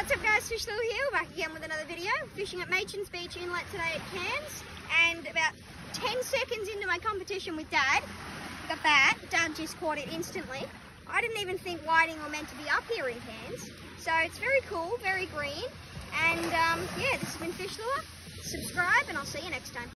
What's up guys, Fish Lil here, back again with another video. Fishing at Machin's Beach Inlet today at Cairns, and about 10 seconds into my competition with Dad, got that, Dad just caught it instantly. I didn't even think whiting were meant to be up here in Cairns, so it's very cool, very green, and yeah, this has been Fish Lure. Subscribe and I'll see you next time.